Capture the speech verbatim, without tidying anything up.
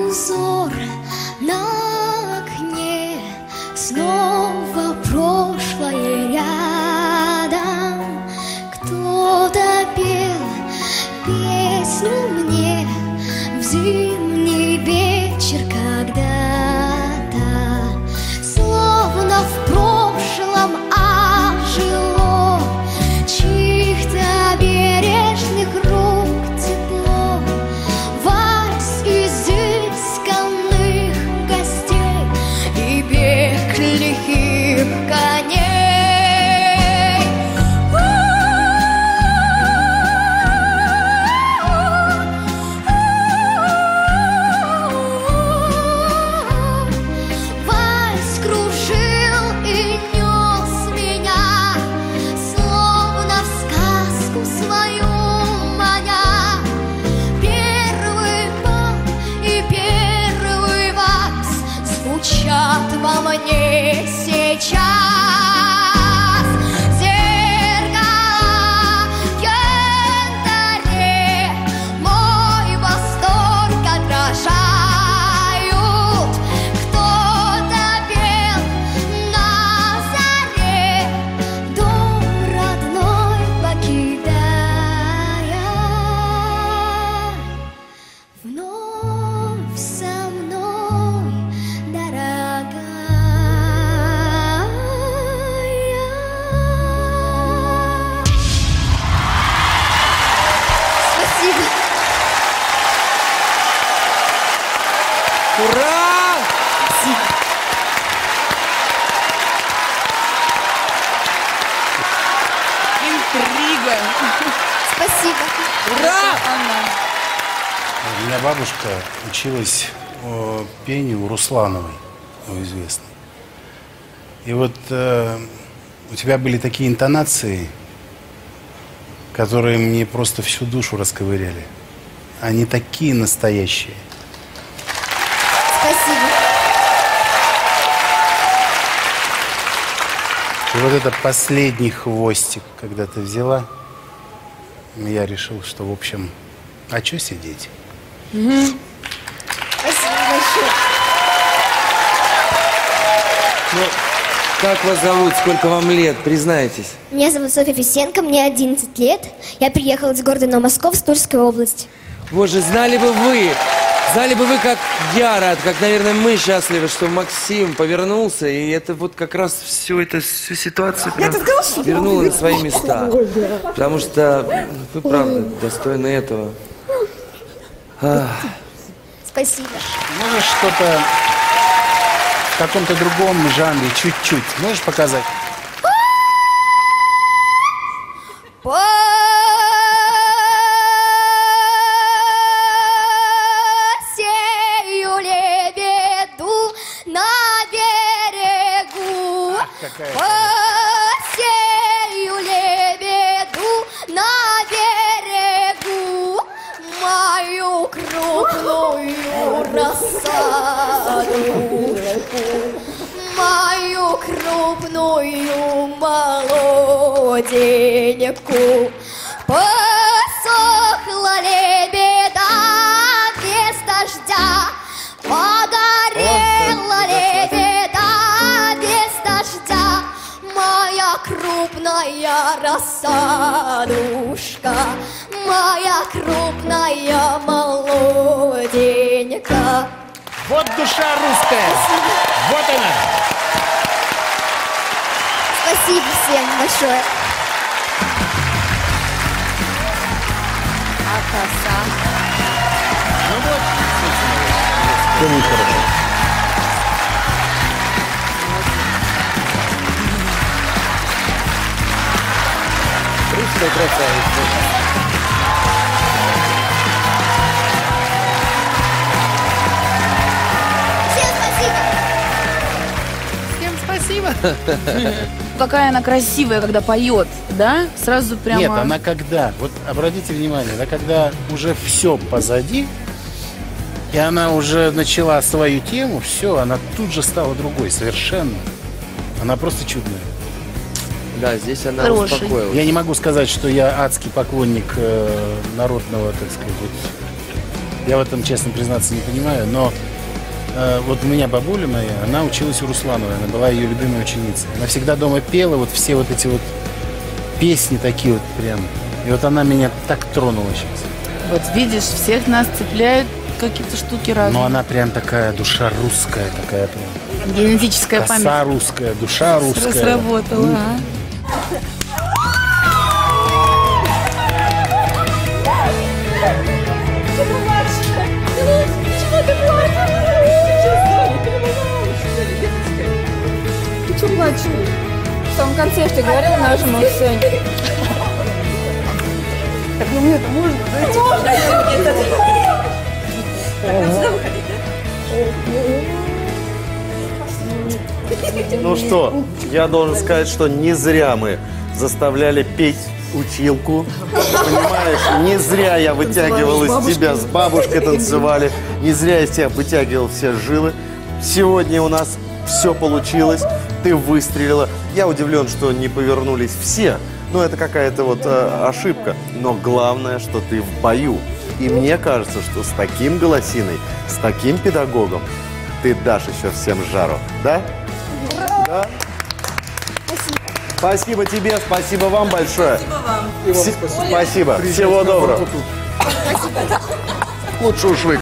узор на окне, снова прошлое рядом. Кто-то пел песню мне в зимний вечер когда-то, словно в прошлом ожило чьих-то бережных рук тепло. Вальс изысканных гостей и бег лихих коней. Вальс кружил и нес меня, словно в сказку свою маня. Первый бал и первый вальс звучат во мне сейчас. Зеркала янтаре мой восторг отражают. Кто-то пел на заре, дом родной покидая. Вновь со мной, дорогая. Спасибо. Ура! Интрига. Спасибо. Ура! У меня бабушка училась э, пению у Руслановой, у известной. И вот э, у тебя были такие интонации, которые мне просто всю душу расковыряли. Они такие настоящие. Спасибо. И вот это последний хвостик, когда ты взяла, я решил, что, в общем, а что сидеть? Спасибо большое. Ну, как вас зовут? Сколько вам лет? Признайтесь. Меня зовут Софья Фисенко, мне одиннадцать лет. Я приехала из города Новомосковск, Тульской области. Боже, знали бы вы, знали бы вы, как я рад, как, наверное, мы счастливы, что Максим повернулся, и это вот как раз всю эту всю ситуацию прям вернула на свои места. Потому что вы, правда, достойны этого. Ах. Спасибо. Можешь что-то в каком-то другом жанре, чуть-чуть, можешь показать? Посею лебеду на берегу. Какая Посею лебеду на берегу мою крупную рассадушку, мою крупную молоденьку. Посохла лебеда без дождя, погорела лебеда без дождя, моя крупная рассадушка, моя крупная молоденька. Вот душа русская. Вот она. Спасибо всем большое. А коса? Ну вот. Все будет хорошо. Русская красавица. Всем спасибо. Всем спасибо. Какая она красивая, когда поет, да? Сразу прямо... Нет, она когда, вот обратите внимание, она когда уже все позади, и она уже начала свою тему, все, она тут же стала другой совершенно. Она просто чудная. Да, здесь она Хороший. успокоилась. Я не могу сказать, что я адский поклонник э, народного, так сказать, Я в этом, честно признаться, не понимаю, но э, вот у меня бабуля моя, она училась у Руслановой, она была ее любимой ученицей. Она всегда дома пела вот все вот эти вот песни такие вот прям. И вот она меня так тронула сейчас. Вот видишь, всех нас цепляют какие-то штуки разные. Но она прям такая душа русская, такая прям. Генетическая память. Коса русская, душа русская. Сработала, а? Ты что плачешь? В самом конце я же тебе говорила, нажимал Сань. Так, ну мне-то можно, знаете? Можно! Ну что, я должен сказать, что не зря мы заставляли петь училку. Понимаешь, не зря я вытягивал из тебя, с бабушкой танцевали. Не зря из тебя вытягивал все жилы. Сегодня у нас все получилось. Ты выстрелила. Я удивлен, что не повернулись все. Ну, это какая-то вот э, ошибка. Но главное, что ты в бою. И мне кажется, что с таким голосиной, с таким педагогом ты дашь еще всем жару. Да? Да? Спасибо. Спасибо тебе, спасибо вам большое. Спасибо вам. Спасибо. Спасибо. Всего доброго. Спасибо. Лучше уж вы.